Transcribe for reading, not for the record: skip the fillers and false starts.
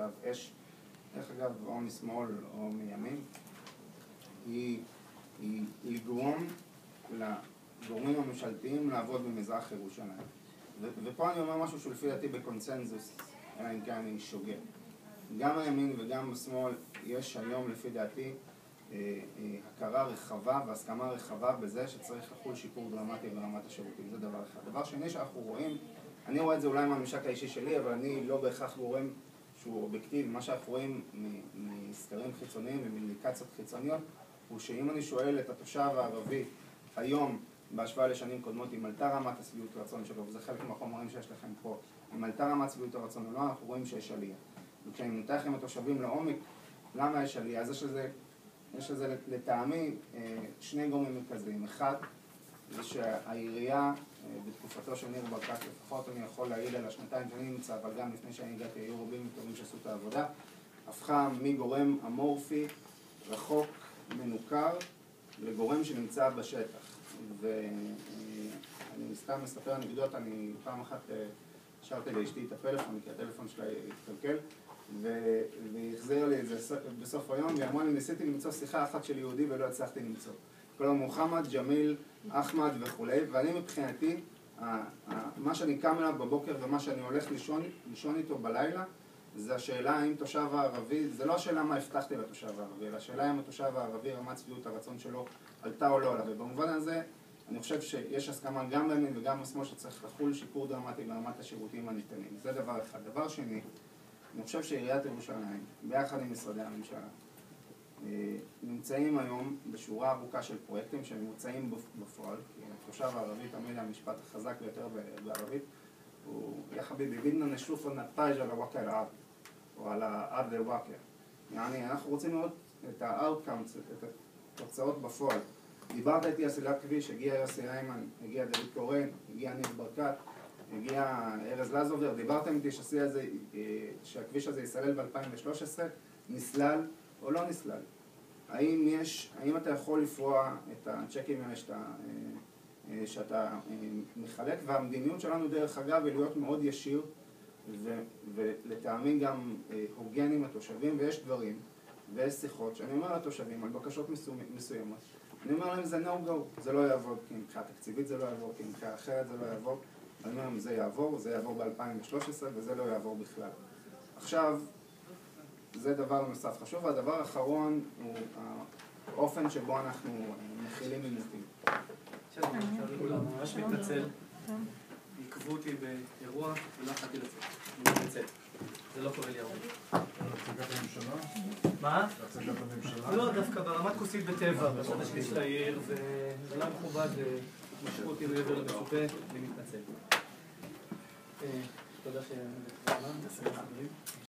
עליו אש, דרך אגב, או משמאל או מימין, היא לגרום לגורמים הממשלתיים לעבוד במזרח ירושלים. ופה אני אומר משהו שלפי דעתי בקונצנזוס, אלא אם כן אני שוגה. גם הימין וגם בשמאל יש היום לפי דעתי הכרה רחבה והסכמה רחבה בזה שצריך לחול שיפור דרמטי ברמת השירותים. זה דבר אחד. דבר שני שאנחנו רואים, אני רואה את זה אולי מהממשק האישי שלי, אבל אני לא בהכרח גורם שהוא אובייקטיבי. מה שאנחנו רואים מסקרים חיצוניים ומאינדיקציות חיצוניות הוא שאם אני שואל את התושב הערבי היום בהשוואה לשנים קודמות אם עלתה רמת השביעות רצון שלו, וזה חלק מהחומרים שיש לכם פה, אם עלתה רמת שביעות הרצון או לא, אנחנו רואים שיש עלייה. וכשאני מנתח עם התושבים לעומק למה יש עלייה, אז יש לזה לטעמי שני גורמים מרכזיים. אחד, זה שהעירייה בתקופתו של ניר ברקת, לפחות אני יכול להעיד על השנתיים שאני נמצא, אבל גם לפני שאני הגעתי היו רבים וטובים שעשו את העבודה, הפכה מגורם אמורפי, רחוק, מנוכר, לגורם שנמצא בשטח. ואני סתם מספר אנקדוטה, אני פעם אחת השארתי לאשתי את הפלאפון, כי הטלפון שלה התקלקל, והיא החזירה לי את זה בסוף היום, והיא אמרה לי, ניסיתי למצוא שיחה אחת של יהודי ולא הצלחתי למצוא. כלומר, מוחמד, ג'מיל, אחמד וכו'. ואני מבחינתי, מה שאני קם אליו בבוקר ומה שאני הולך לישון איתו בלילה, זה השאלה האם תושב הערבי, זה לא השאלה מה הבטחתי לתושב הערבי, אלא השאלה האם התושב הערבי רמת שביעות הרצון שלו עלתה או לא עלה. ובמובן הזה, אני חושב שיש הסכמה גם בימין וגם בשמאל שצריך לחול שיפור דרמטי ברמת השירותים הניתנים. זה דבר אחד. דבר שני, אני חושב שעיריית ירושלים, ביחד עם משרדי הממשלה, נמצאים היום בשורה ארוכה של פרויקטים שמבוצעים בפועל, כי התושב הערבי תמיד המשפט החזק ביותר בערבית, הוא יא חביבי, בידנה נשוף הנתאג' על הוואקע אל-ערד, או על הארד אל-וואקע. יעני, אנחנו רוצים לראות את ה-outcomes, את התוצאות בפועל. דיברת איתי על סלילת כביש, הגיע יוסי איימן, הגיע דוד קורן, הגיע ניר ברקת, הגיע ארז לזובר, דיברתם איתי שהכביש הזה יסלל ב-2013, נסלל או לא נסלל. האם אתה יכול לפרוע את הצ'קים האלה שאתה מחלק, והמדיניות שלנו דרך אגב היא להיות מאוד ישיר ולטעמי גם הוגן עם התושבים, ויש דברים ויש שיחות שאני אומר לתושבים על בקשות מסוימות. אני אומר להם זה no go, זה לא יעבוד כי מבחינה תקציבית זה לא יעבור, כי מבחינה אחרת זה לא יעבור. אני אומר להם זה יעבור ב-2013 וזה לא יעבור בכלל. עכשיו, זה דבר נוסף חשוב, והדבר האחרון הוא האופן שבו אנחנו מכילים עימותים. שלום, ממש מתנצל. עיכבו אותי באירוע ולא יכולתי לצאת. אני מתנצל. זה לא קורה לי הרבה. להצגת הממשלה? מה? להצגת הממשלה? לא, דווקא ברמת כוסית בטבע, בשעת השליש לעיר, וזה לא מכובד, משכו אותי מעבר למצופה, אני מתנצל. תודה